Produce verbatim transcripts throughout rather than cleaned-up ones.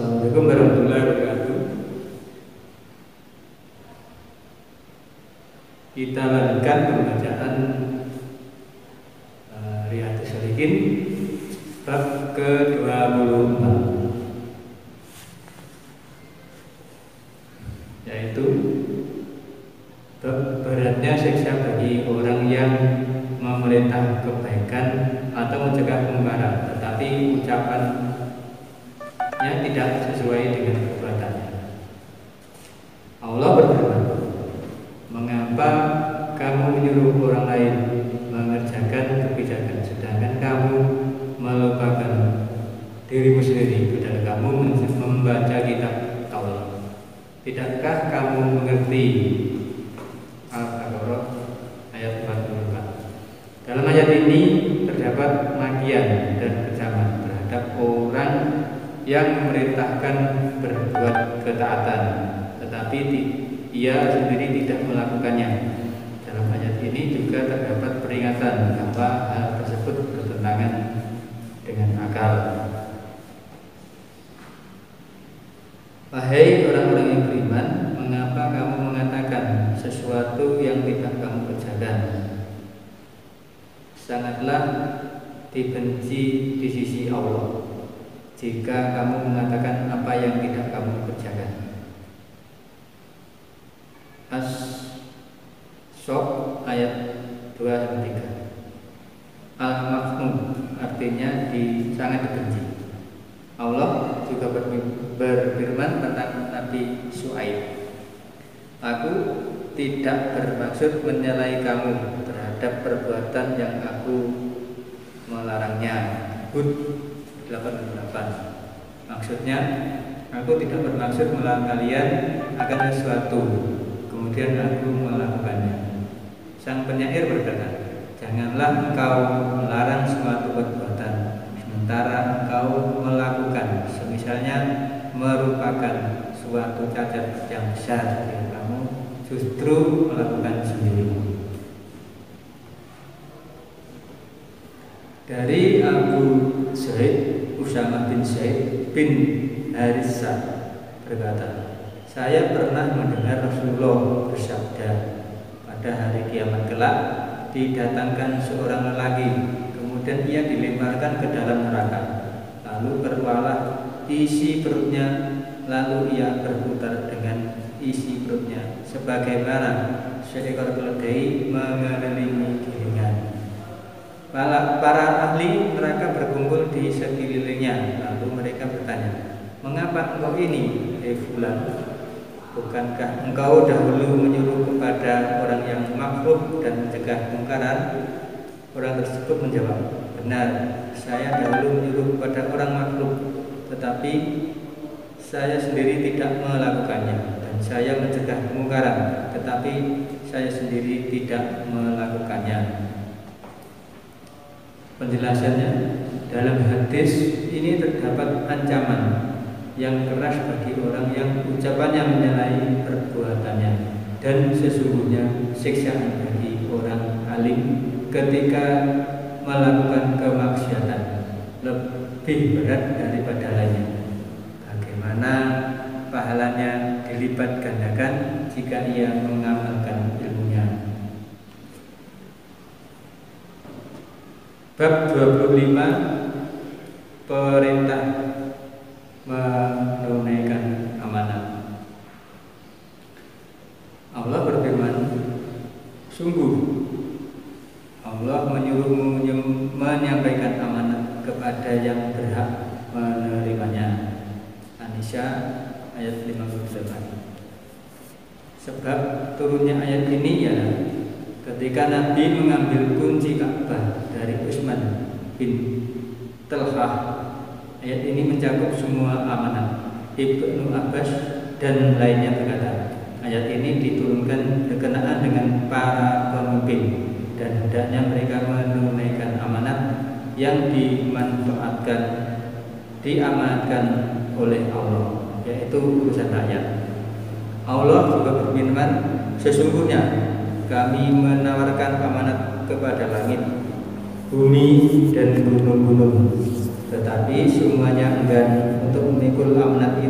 Assalamualaikum warahmatullahi wabarakatuh. Kita lanjutkan pembacaan uh, Riyadhus Shalihin bab ke dua puluh empat, yaitu beratnya siksa bagi orang yang memerintah kebaikan atau mencegah kemungkaran, tetapi ucapannya tidak sesuai dengan perbuatannya. Allah berfirman, mengapa kamu menyuruh orang lain mengerjakan kebijakan sedangkan kamu melupakan dirimu sendiri, padahal kamu membaca kitab Taurat? Tidakkah kamu mengerti? Al-Baqarah ayat empat puluh empat. Dalam ayat ini terdapat makian dan kecaman terhadap orang yang memerintahkan berbuat ketaatan, tetapi ia sendiri tidak melakukannya. Dalam ayat ini juga terdapat peringatan bahwa hal tersebut bertentangan dengan akal. Wahai orang-orang yang beriman, mengapa kamu mengatakan sesuatu yang tidak kamu kerjakan? Sangatlah dibenci di sisi Allah jika kamu mengatakan apa yang tidak kamu kerjakan. As-Sof ayat dua sampai tiga. Al-Mahmud artinya di, sangat dibenci. Allah juga berfirman tentang Nabi Syuaib, aku tidak bermaksud menyalai kamu terhadap perbuatan yang aku melarangnya. Hud delapan puluh delapan. Maksudnya, aku tidak bermaksud melarang kalian akan sesuatu, kemudian aku melakukannya. Sang penyair berkata, janganlah engkau melarang suatu perbuatan sementara engkau melakukan, semisalnya merupakan suatu cacat yang besar yang kamu justru melakukan sendiri. Dari Abu Zaid Usama bin Zaid bin Haritsah berkata, saya pernah mendengar Rasulullah bersabda, pada hari kiamat kelak didatangkan seorang lelaki, kemudian ia dilemparkan ke dalam neraka, lalu keluarlah isi perutnya, lalu ia berputar dengan isi perutnya sebagaimana seekor keledai mengelilingi gilingan. Para, para ahli neraka berkumpul di sekelilingnya, lalu mereka bertanya, mengapa engkau ini, hei fulan? Bukankah engkau dahulu menyuruh kepada orang yang makruh dan mencegah kemungkaran? Orang tersebut menjawab, benar, saya dahulu menyuruh kepada orang makruh, tetapi saya sendiri tidak melakukannya, dan saya mencegah kemungkaran, tetapi saya sendiri tidak melakukannya. Penjelasannya, dalam hadis ini terdapat ancaman yang keras bagi orang yang ucapannya menyalahi perbuatannya, dan sesungguhnya siksaan bagi orang alim ketika melakukan kemaksiatan lebih berat daripada lainnya. Bagaimana pahalanya dilipat gandakan jika ia mengamalkan ilmunya. Bab dua puluh lima, perintah menunaikan amanah. Allah berfirman, sungguh Allah menyuruhmu menyampaikan amanah kepada yang berhak menerimanya. An-Nisa ayat lima puluh delapan. Sebab turunnya ayat ini ya ketika Nabi mengambil kunci Ka'bah dari Utsman bin Talhah. Ayat ini mencakup semua amanah. Ibnu Abbas dan lainnya berkata, ayat ini diturunkan berkenaan dengan para pemimpin dan hendaknya mereka menunaikan amanat yang dimanfaatkan diamanatkan oleh Allah, yaitu urusan rakyat. Allah juga berfirman, sesungguhnya kami menawarkan amanat kepada langit, bumi dan gunung-gunung, tetapi semuanya enggan untuk memikul amanat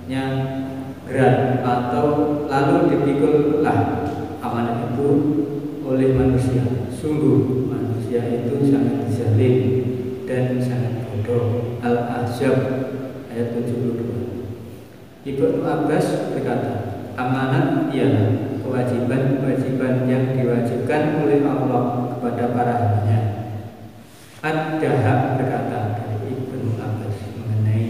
artinya berat atau lalu dipikullah amanat itu oleh manusia. Sungguh manusia itu sangat zalim dan sangat bodoh. Al-Ahzab ayat tujuh puluh dua. Ibnu Abbas berkata, amanat ialah kewajiban-kewajiban yang diwajibkan oleh Allah kepada para hambanya. Ad-Dahab berkata dari Ibnu Abbas mengenai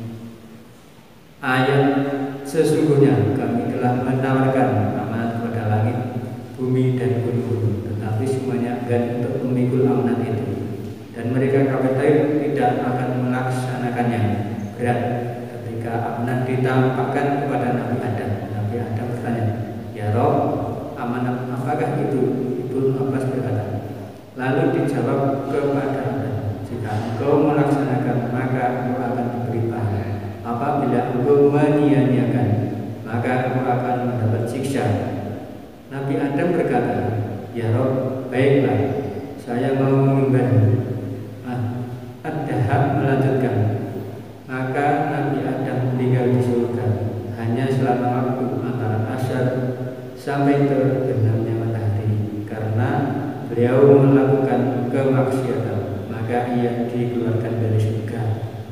ayat, sesungguhnya kami telah menawarkan amanat kepada langit, bumi dan gunung, tetapi semuanya enggan untuk memikul amanat itu, dan mereka kafir tidak akan melaksanakannya. Berat ketika amanat ditampakkan kepada Nabi Adam. Nabi Adam bertanya, ya Rob, amanat apakah itu? Ibnu Abbas berkata, lalu dijawab kepada Adam, jika engkau melaksanakan maka engkau akan diberi pahala, apabila engkau menyia-nyiakan maka engkau akan mendapat siksa. Nabi Adam berkata, ya Rob, baiklah, saya mau mengimbangi. Ah, Ad-Dahab melanjutkan, maka Nabi Adam tinggal di surga hanya selama waktu antara asar sampai terbenamnya matahari, karena beliau melakukan kemaksiatan, maka ia dikeluarkan dari surga.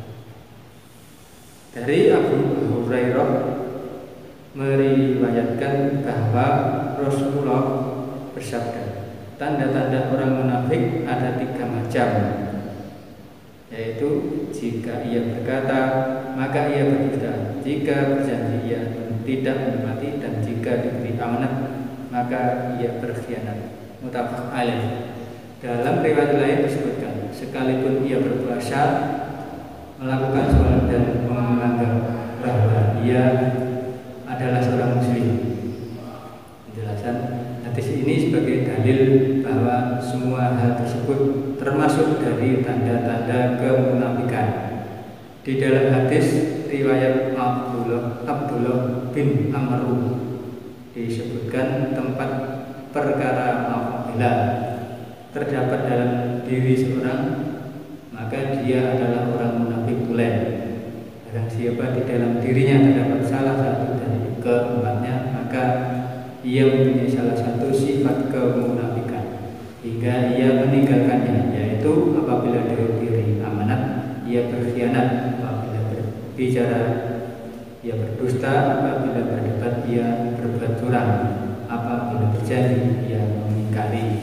Dari Abu Hurairah meriwayatkan bahwa Rasulullah bersabda, tanda-tanda orang munafik ada tiga macam, yaitu jika ia berkata maka ia berdusta, jika berjanji ia tidak menepati, dan jika diberi amanat maka ia berkhianat. Muttafaq alaih. Dalam riwayat lain disebutkan, sekalipun ia berpuasa, melakukan sholat dan menganggap bahwa ia adalah seorang muslim. Penjelasan hadis ini sebagai dalil bahwa semua hal tersebut termasuk dari tanda-tanda kemunafikan. Di dalam hadis riwayat Abdullah, Abdullah bin Amr disebutkan tempat perkara apabila terdapat dalam diri seorang, maka dia adalah orang munafik tulen. Dan siapa di dalam dirinya terdapat salah satu dari keempatnya, maka ia mempunyai salah satu sifat kemunafikan hingga ia meninggalkannya, yaitu apabila diberi amanat ia berkhianat, apabila berbicara ia berdusta, apabila berdebat ia berbuat curang, apabila berjanji ia mengingkari.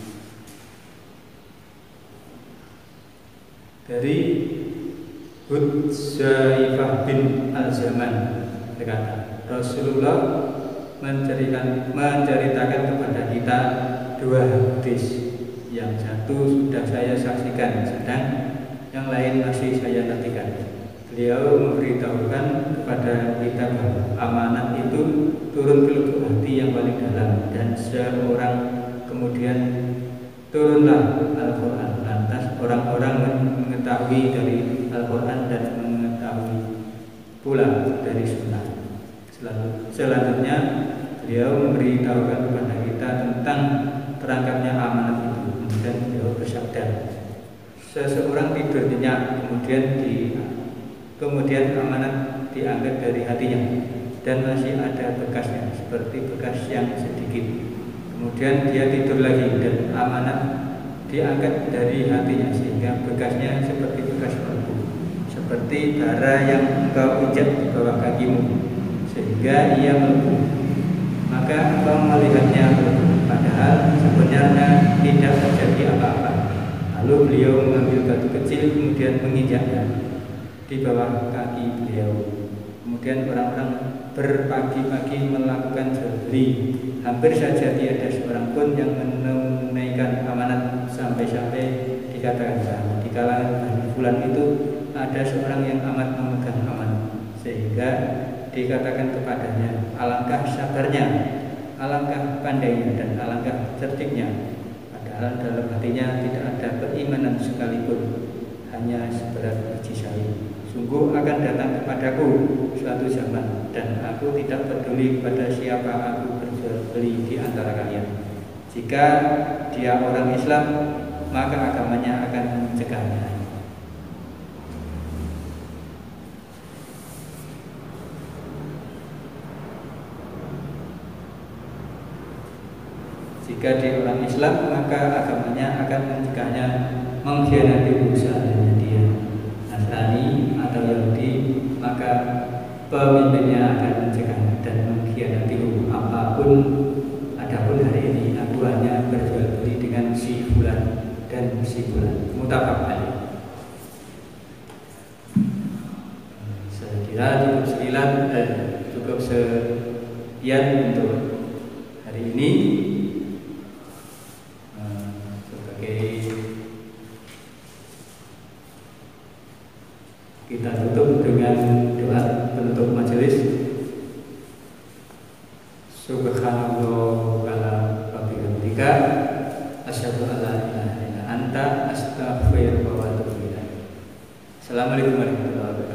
Dari Hudzaifah bin Al-Zaman berkata, Rasulullah menceritakan, menceritakan kepada kita dua hadis. Yang satu sudah saya saksikan, sedang yang lain masih saya nantikan. Beliau memberitahukan kepada kita bahwa amanat itu turun ke lubuk hati yang paling dalam, dan seorang kemudian turunlah Al-Quran. Lantas orang-orang mengetahui dari Al-Quran dan mengetahui pula dari Sunnah. Selanjutnya beliau memberitahukan kepada kita tentang terangkapnya amanat itu. Kemudian beliau bersabda, seseorang tidur nyenyak, kemudian di kemudian amanat diangkat dari hatinya dan masih ada bekasnya seperti bekas yang sedikit. Kemudian dia tidur lagi dan amanat diangkat dari hatinya sehingga bekasnya seperti bekas bambu, seperti bara yang engkau injak di bawah kakimu sehingga ia melepuh. Maka engkau melihatnya melepuh, padahal sebenarnya tidak terjadi apa-apa. Lalu beliau mengambil batu kecil kemudian menginjaknya di bawah kaki beliau. Kemudian orang-orang berpagi-pagi melakukan jual beli. Hampir saja tiada seorang pun yang menunaikan amanat, sampai-sampai dikatakan bahwa di kalangan Bani Fulan itu ada seorang yang amat memegang amanat, sehingga dikatakan kepadanya, alangkah sabarnya, alangkah pandainya, dan alangkah certiknya. Padahal dalam hatinya tidak ada keimanan sekalipun, hanya seberat biji sawi. Sungguh akan datang kepadaku suatu zaman, dan aku tidak peduli kepada siapa aku berjual beli di antara kalian. Jika dia orang Islam, maka agamanya akan mencegahnya. Jika dia orang Islam, maka agamanya akan mencegahnya mengkhianati usahanya dia. Nasrani atau Yahudi, maka pemimpinnya akan mencegahnya dan mengkhianati apapun. Adapun hari ini aku hanya berjual beli dengan si fulan dan si fulan. Muttafaq alaih. Saya kira cukup sembilan, eh, cukup sekian untuk hari ini. Kita tutup dengan doa penutup majelis. Subhanallah wa bihamdika asyhadu an la ilaha illa anta astaghfiruka wa atubu ilaik. Assalamualaikum warahmatullahi wabarakatuh.